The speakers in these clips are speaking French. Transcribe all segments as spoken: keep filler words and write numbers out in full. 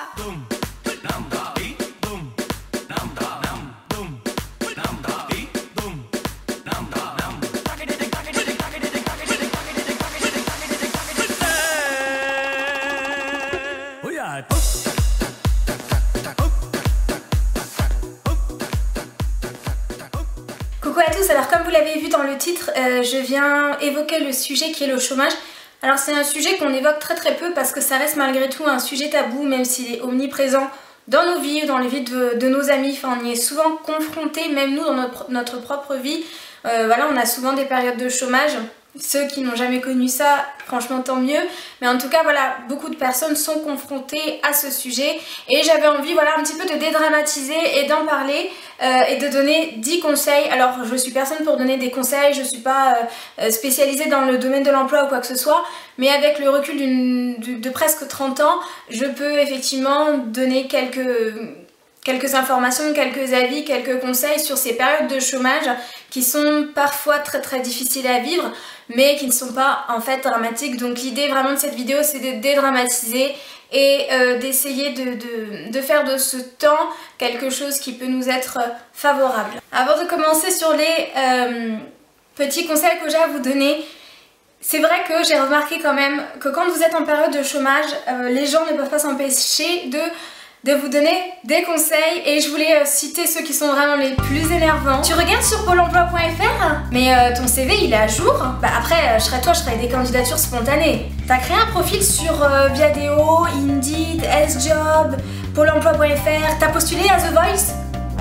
Coucou à tous, alors comme vous l'avez vu dans le titre, euh, je viens évoquer le sujet qui est le chômage. Alors c'est un sujet qu'on évoque très très peu parce que ça reste malgré tout un sujet tabou, même s'il est omniprésent dans nos vies, dans les vies de, de nos amis. Enfin, on y est souvent confrontés, même nous dans notre, notre propre vie. Euh, voilà, on a souvent des périodes de chômage. Ceux qui n'ont jamais connu ça, franchement tant mieux. Mais en tout cas, voilà, beaucoup de personnes sont confrontées à ce sujet. Et j'avais envie, voilà, un petit peu de dédramatiser et d'en parler euh, et de donner dix conseils. Alors, je suis personne pour donner des conseils, je ne suis pas euh, spécialisée dans le domaine de l'emploi ou quoi que ce soit. Mais avec le recul d'une, de, de presque trente ans, je peux effectivement donner quelques... quelques informations, quelques avis, quelques conseils sur ces périodes de chômage qui sont parfois très très difficiles à vivre mais qui ne sont pas en fait dramatiques. Donc l'idée vraiment de cette vidéo, c'est de dédramatiser et euh, d'essayer de, de, de faire de ce temps quelque chose qui peut nous être favorable. Avant de commencer sur les euh, petits conseils que j'ai à vous donner, c'est vrai que j'ai remarqué quand même que quand vous êtes en période de chômage, euh, les gens ne peuvent pas s'empêcher de de vous donner des conseils et je voulais euh, citer ceux qui sont vraiment les plus énervants. Tu regardes sur pôle emploi point F R, mais euh, ton C V il est à jour. Bah après, euh, je serais toi, je ferais des candidatures spontanées. T'as créé un profil sur euh, Viadeo, Indeed, S-Job, pôle emploi point F R, t'as postulé à The Voice.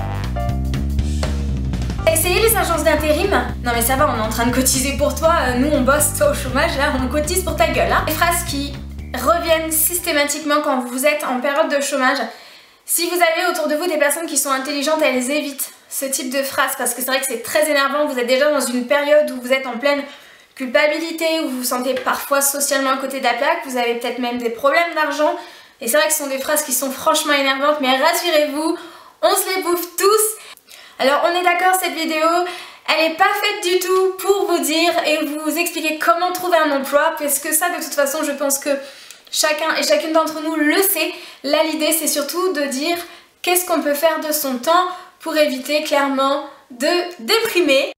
T'as essayé les agences d'intérim? Non mais ça va, on est en train de cotiser pour toi, euh, nous on bosse, toi au chômage, là on cotise pour ta gueule. Hein. Les phrases qui reviennent systématiquement quand vous êtes en période de chômage. Si vous avez autour de vous des personnes qui sont intelligentes, elles évitent ce type de phrases parce que c'est vrai que c'est très énervant. Vous êtes déjà dans une période où vous êtes en pleine culpabilité, où vous vous sentez parfois socialement à côté de la plaque, vous avez peut-être même des problèmes d'argent et c'est vrai que ce sont des phrases qui sont franchement énervantes, mais rassurez-vous, on se les bouffe tous. Alors on est d'accord, cette vidéo elle n'est pas faite du tout pour vous dire et vous expliquer comment trouver un emploi, parce que ça de toute façon je pense que chacun et chacune d'entre nous le sait. Là l'idée c'est surtout de dire qu'est-ce qu'on peut faire de son temps pour éviter clairement de déprimer.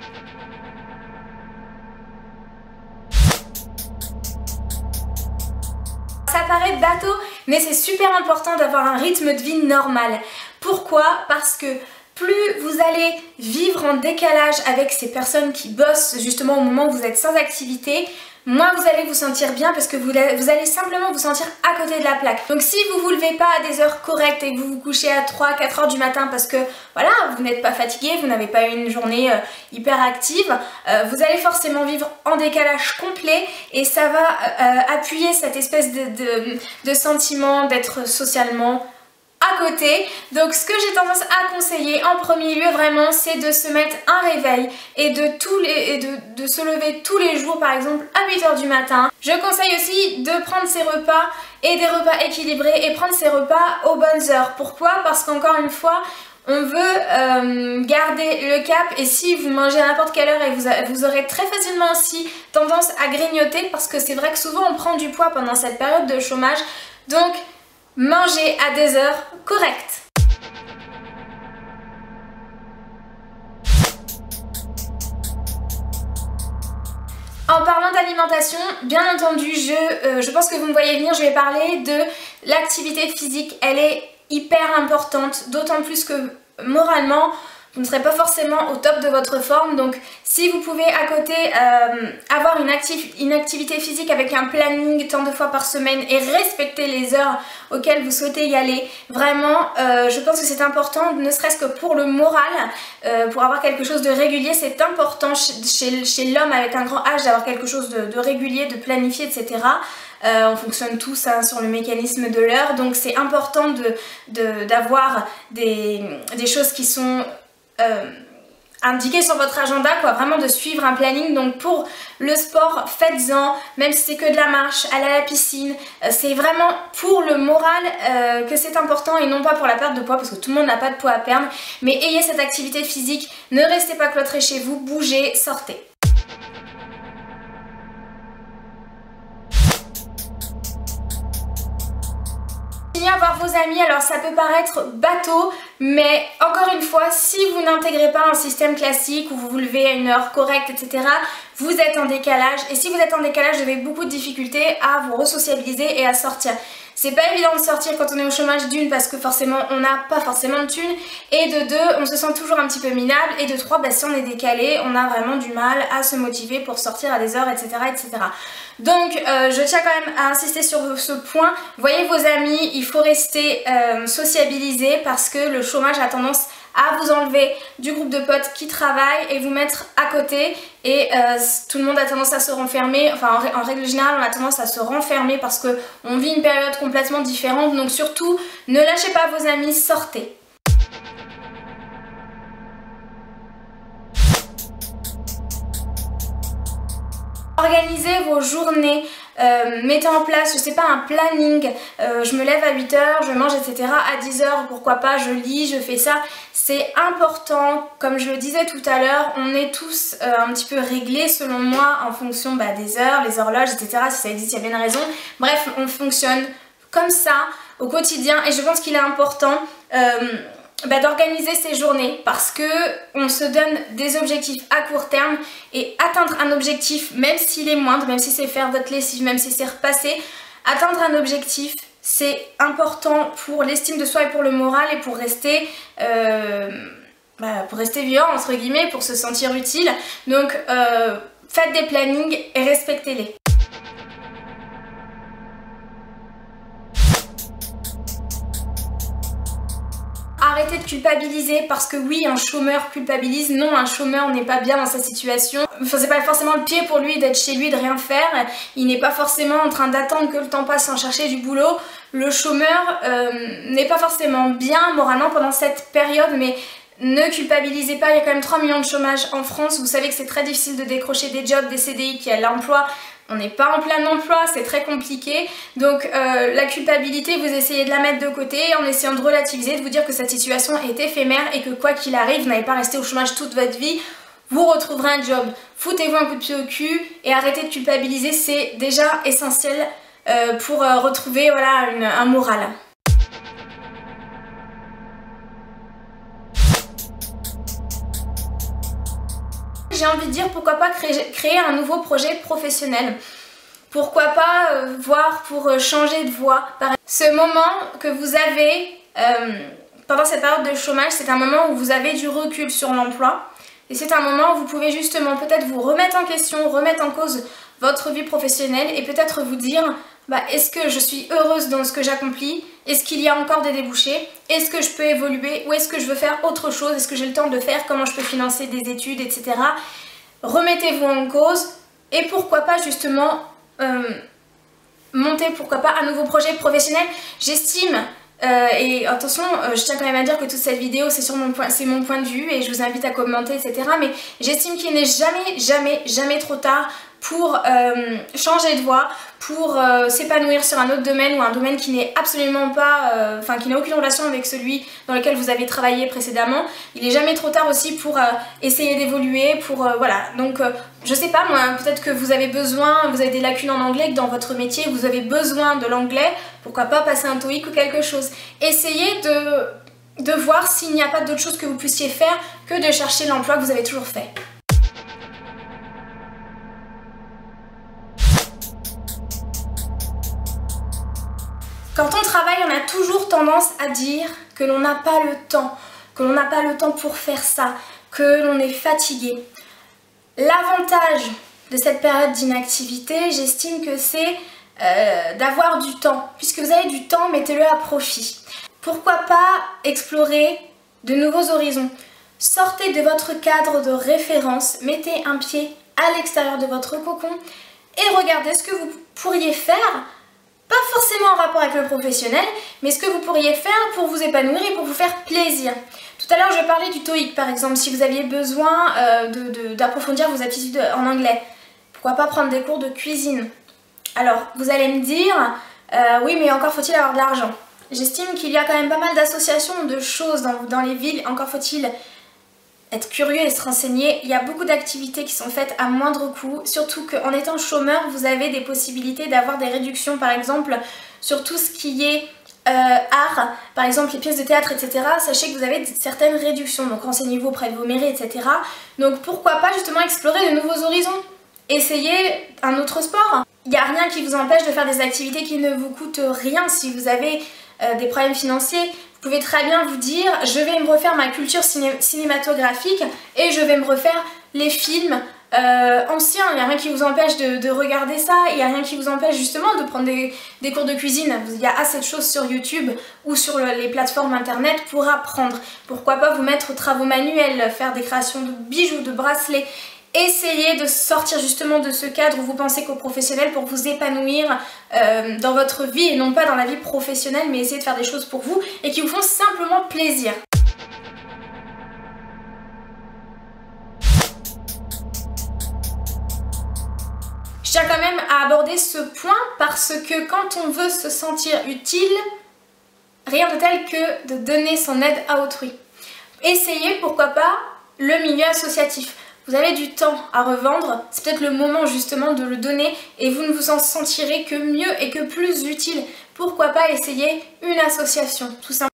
Ça paraît bateau mais c'est super important d'avoir un rythme de vie normal. Pourquoi? Parce que plus vous allez vivre en décalage avec ces personnes qui bossent justement au moment où vous êtes sans activité, moins vous allez vous sentir bien parce que vous, vous allez simplement vous sentir à côté de la plaque. Donc si vous vous levez pas à des heures correctes et que vous vous couchez à trois quatre heures du matin parce que voilà, vous n'êtes pas fatigué, vous n'avez pas eu une journée euh, hyper active, euh, vous allez forcément vivre en décalage complet et ça va euh, appuyer cette espèce de, de, de sentiment d'être socialement à côté. Donc ce que j'ai tendance à conseiller en premier lieu vraiment, c'est de se mettre un réveil et de, tous les, et de, de se lever tous les jours, par exemple à huit heures du matin. Je conseille aussi de prendre ses repas et des repas équilibrés et prendre ses repas aux bonnes heures. Pourquoi? Parce qu'encore une fois, on veut euh, garder le cap et si vous mangez à n'importe quelle heure et vous, vous aurez très facilement aussi tendance à grignoter parce que c'est vrai que souvent on prend du poids pendant cette période de chômage. Donc mangez à des heures correctes. En parlant d'alimentation, bien entendu, je, euh, je pense que vous me voyez venir, je vais parler de l'activité physique. Elle est hyper importante, d'autant plus que moralement, vous ne serez pas forcément au top de votre forme. Donc si vous pouvez à côté euh, avoir une, activ une activité physique avec un planning tant de fois par semaine et respecter les heures auxquelles vous souhaitez y aller, vraiment euh, je pense que c'est important, ne serait-ce que pour le moral, euh, pour avoir quelque chose de régulier. C'est important chez, chez, chez l'homme avec un grand H d'avoir quelque chose de, de régulier, de planifié, et cetera. Euh, on fonctionne tous hein, sur le mécanisme de l'heure, donc c'est important de, de, d'avoir des, des choses qui sont Euh, indiquer sur votre agenda, quoi, vraiment de suivre un planning. Donc pour le sport, faites-en, même si c'est que de la marche, aller à la piscine, euh, c'est vraiment pour le moral euh, que c'est important et non pas pour la perte de poids parce que tout le monde n'a pas de poids à perdre, mais ayez cette activité physique, ne restez pas cloîtrés chez vous, bougez, sortez. continuez à voir vos amis. Alors ça peut paraître bateau, mais encore une fois, si vous n'intégrez pas un système classique où vous vous levez à une heure correcte, et cetera, vous êtes en décalage. Et si vous êtes en décalage, vous avez beaucoup de difficultés à vous resociabiliser et à sortir. C'est pas évident de sortir quand on est au chômage, d'une parce que forcément on n'a pas forcément de thunes, et de deux on se sent toujours un petit peu minable, et de trois bah, si on est décalé on a vraiment du mal à se motiver pour sortir à des heures, etc, etc. Donc euh, je tiens quand même à insister sur ce point. Voyez vos amis, il faut rester euh, sociabilisé parce que le chômage a tendance à vous enlever du groupe de potes qui travaillent et vous mettre à côté, et euh, tout le monde a tendance à se renfermer, enfin en, en règle générale on a tendance à se renfermer parce qu'on vit une période complètement différente. Donc surtout ne lâchez pas vos amis, sortez. Organisez vos journées, euh, mettez en place, je sais pas, un planning, euh, je me lève à huit heures, je mange, et cetera. À dix heures, pourquoi pas, je lis, je fais ça. C'est important, comme je le disais tout à l'heure, on est tous euh, un petit peu réglés selon moi en fonction bah, des heures, les horloges, et cetera. Si ça existe, il y a bien une raison. Bref, on fonctionne comme ça au quotidien, et je pense qu'il est important euh, Bah, d'organiser ses journées, parce que on se donne des objectifs à court terme, et atteindre un objectif, même s'il est moindre, même si c'est faire votre lessive, même si c'est repasser, atteindre un objectif c'est important pour l'estime de soi et pour le moral, et pour rester euh, bah, pour rester vivant entre guillemets, pour se sentir utile. Donc euh, faites des plannings et respectez-les. Arrêtez de culpabiliser, parce que oui, un chômeur culpabilise. Non, un chômeur n'est pas bien dans sa situation. Enfin, c'est pas forcément le pied pour lui d'être chez lui, de rien faire. Il n'est pas forcément en train d'attendre que le temps passe sans chercher du boulot. Le chômeur euh, n'est pas forcément bien moralement pendant cette période, mais ne culpabilisez pas, il y a quand même trois millions de chômage en France. Vous savez que c'est très difficile de décrocher des jobs, des C D I, qu'il y a l'emploi. On n'est pas en plein emploi, c'est très compliqué. Donc euh, la culpabilité, vous essayez de la mettre de côté en essayant de relativiser, de vous dire que cette situation est éphémère et que quoi qu'il arrive, vous n'allez pas rester au chômage toute votre vie. Vous retrouverez un job. Foutez-vous un coup de pied au cul et arrêtez de culpabiliser, c'est déjà essentiel euh, pour euh, retrouver voilà, une, un moral. J'ai envie de dire pourquoi pas créer, créer un nouveau projet professionnel. Pourquoi pas euh, voir pour euh, changer de voie. Ce moment que vous avez euh, pendant cette période de chômage, c'est un moment où vous avez du recul sur l'emploi. Et c'est un moment où vous pouvez justement peut-être vous remettre en question, remettre en cause votre vie professionnelle, et peut-être vous dire bah, est-ce que je suis heureuse dans ce que j'accomplis? Est-ce qu'il y a encore des débouchés? Est-ce que je peux évoluer? Ou est-ce que je veux faire autre chose? Est-ce que j'ai le temps de faire? Comment je peux financer des études, et cetera. Remettez-vous en cause, et pourquoi pas justement euh, monter pourquoi pas un nouveau projet professionnel. J'estime, euh, et attention, euh, je tiens quand même à dire que toute cette vidéo c'est sur mon point, c'est mon point de vue, et je vous invite à commenter, et cetera. Mais j'estime qu'il n'est jamais, jamais, jamais trop tard pour euh, changer de voie, pour euh, s'épanouir sur un autre domaine, ou un domaine qui n'est absolument pas, euh, enfin qui n'a aucune relation avec celui dans lequel vous avez travaillé précédemment. Il n'est jamais trop tard aussi pour euh, essayer d'évoluer, pour euh, voilà. Donc euh, je sais pas moi, peut-être que vous avez besoin, vous avez des lacunes en anglais, que dans votre métier vous avez besoin de l'anglais, pourquoi pas passer un TOEIC ou quelque chose. Essayez de, de voir s'il n'y a pas d'autre chose que vous puissiez faire que de chercher l'emploi que vous avez toujours fait. Quand on travaille, on a toujours tendance à dire que l'on n'a pas le temps, que l'on n'a pas le temps pour faire ça, que l'on est fatigué. L'avantage de cette période d'inactivité, j'estime que c'est euh, d'avoir du temps. Puisque vous avez du temps, mettez-le à profit. Pourquoi pas explorer de nouveaux horizons? Sortez de votre cadre de référence, mettez un pied à l'extérieur de votre cocon et regardez ce que vous pourriez faire. Pas forcément en rapport avec le professionnel, mais ce que vous pourriez faire pour vous épanouir et pour vous faire plaisir. Tout à l'heure, je parlais du TOEIC par exemple, si vous aviez besoin euh, d'approfondir vos aptitudes en anglais. Pourquoi pas prendre des cours de cuisine? Alors, vous allez me dire, euh, oui, mais encore faut-il avoir de l'argent. J'estime qu'il y a quand même pas mal d'associations, de choses dans, dans les villes, encore faut-il être curieux et se renseigner. Il y a beaucoup d'activités qui sont faites à moindre coût, surtout qu'en étant chômeur, vous avez des possibilités d'avoir des réductions, par exemple, sur tout ce qui est euh, art, par exemple les pièces de théâtre, et cetera, sachez que vous avez certaines réductions, donc renseignez-vous auprès de vos mairies, et cetera. Donc pourquoi pas justement explorer de nouveaux horizons, essayez un autre sport. Il n'y a rien qui vous empêche de faire des activités qui ne vous coûtent rien. Si vous avez euh, des problèmes financiers, vous pouvez très bien vous dire je vais me refaire ma culture ciné cinématographique et je vais me refaire les films Euh, ancien, il n'y a rien qui vous empêche de, de regarder ça, il n'y a rien qui vous empêche justement de prendre des, des cours de cuisine. Il y a assez de choses sur YouTube ou sur le, les plateformes internet pour apprendre. Pourquoi pas vous mettre aux travaux manuels, faire des créations de bijoux, de bracelets. Essayez de sortir justement de ce cadre où vous pensez qu'au professionnel pour vous épanouir euh, dans votre vie et non pas dans la vie professionnelle, mais essayez de faire des choses pour vous et qui vous font simplement plaisir. Je tiens quand même à aborder ce point parce que quand on veut se sentir utile, rien de tel que de donner son aide à autrui. Essayez, pourquoi pas, le milieu associatif. Vous avez du temps à revendre, c'est peut-être le moment justement de le donner et vous ne vous en sentirez que mieux et que plus utile. Pourquoi pas essayer une association, tout simplement.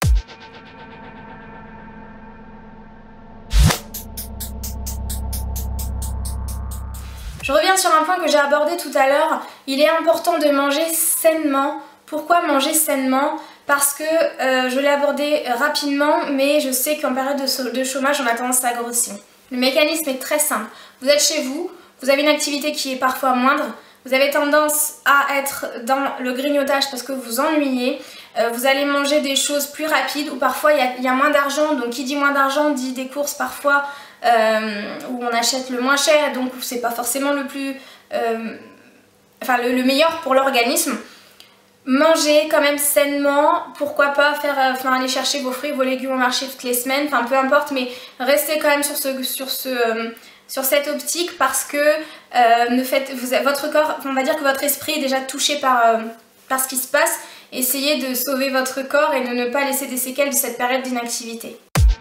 Je reviens sur un point que j'ai abordé tout à l'heure, il est important de manger sainement. Pourquoi manger sainement? Parce que euh, je l'ai abordé rapidement, mais je sais qu'en période de, de chômage, on a tendance à grossir. Le mécanisme est très simple. Vous êtes chez vous, vous avez une activité qui est parfois moindre, vous avez tendance à être dans le grignotage parce que vous vous ennuyez, euh, vous allez manger des choses plus rapides ou parfois il y a, il y a moins d'argent, donc qui dit moins d'argent dit des courses parfois Euh, où on achète le moins cher, donc c'est pas forcément le plus euh, enfin le, le meilleur pour l'organisme. Mangez quand même sainement, pourquoi pas faire enfin aller chercher vos fruits, vos légumes au marché toutes les semaines, enfin peu importe, mais restez quand même sur ce sur ce euh, sur cette optique parce que euh, ne faites vous, votre corps, on va dire que votre esprit est déjà touché par euh, par ce qui se passe. Essayez de sauver votre corps et de ne pas laisser des séquelles de cette période d'inactivité.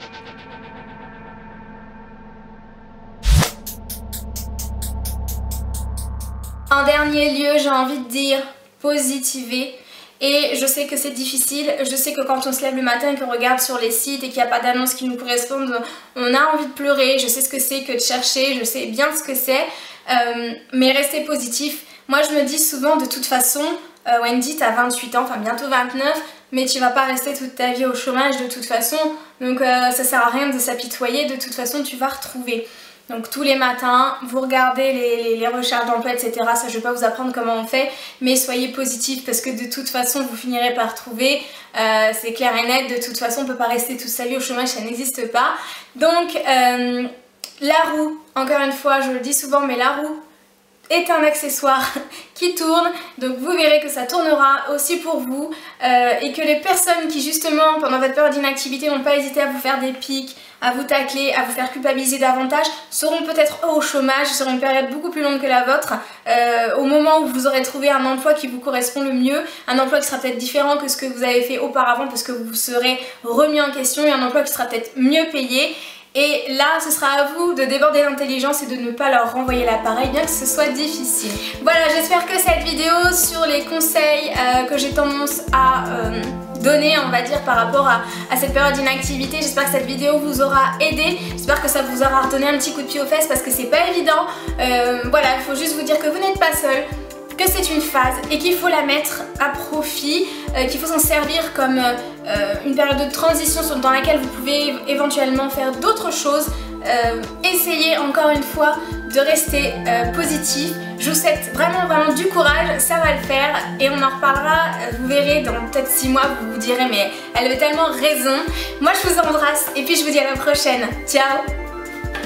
En dernier lieu, j'ai envie de dire positiver. Et je sais que c'est difficile, je sais que quand on se lève le matin et qu'on regarde sur les sites et qu'il n'y a pas d'annonces qui nous correspondent, on a envie de pleurer. Je sais ce que c'est que de chercher, je sais bien ce que c'est, euh, mais restez positif. Moi je me dis souvent de toute façon, euh, Wendy t'as vingt-huit ans, enfin bientôt vingt-neuf, mais tu vas pas rester toute ta vie au chômage de toute façon, donc euh, ça sert à rien de s'apitoyer, de toute façon tu vas retrouver. Donc tous les matins, vous regardez les, les, les recherches d'emploi, et cetera. Ça, je ne vais pas vous apprendre comment on fait, mais soyez positifs parce que de toute façon, vous finirez par trouver. Euh, c'est clair et net, de toute façon, on ne peut pas rester toute sa vie au chômage, ça n'existe pas. Donc, euh, la roue, encore une fois, je le dis souvent, mais la roue est un accessoire qui tourne, donc vous verrez que ça tournera aussi pour vous euh, et que les personnes qui justement pendant votre période d'inactivité n'ont pas hésité à vous faire des pics, à vous tacler, à vous faire culpabiliser davantage, seront peut-être au chômage sur une période beaucoup plus longue que la vôtre, euh, au moment où vous aurez trouvé un emploi qui vous correspond le mieux, un emploi qui sera peut-être différent que ce que vous avez fait auparavant parce que vous serez remis en question et un emploi qui sera peut-être mieux payé. Et là, ce sera à vous de déborder l'intelligence et de ne pas leur renvoyer l'appareil, bien que ce soit difficile. Voilà, j'espère que cette vidéo sur les conseils euh, que j'ai tendance à euh, donner, on va dire, par rapport à, à cette période d'inactivité, j'espère que cette vidéo vous aura aidé. J'espère que ça vous aura redonné un petit coup de pied aux fesses parce que c'est pas évident. Euh, voilà, il faut juste vous dire que vous n'êtes pas seul, que c'est une phase et qu'il faut la mettre à profit, euh, qu'il faut s'en servir comme euh, une période de transition dans laquelle vous pouvez éventuellement faire d'autres choses. Euh, essayez encore une fois de rester euh, positif. Je vous souhaite vraiment vraiment du courage, ça va le faire et on en reparlera, vous verrez dans peut-être six mois, vous vous direz mais elle avait tellement raison. Moi je vous embrasse et puis je vous dis à la prochaine. Ciao!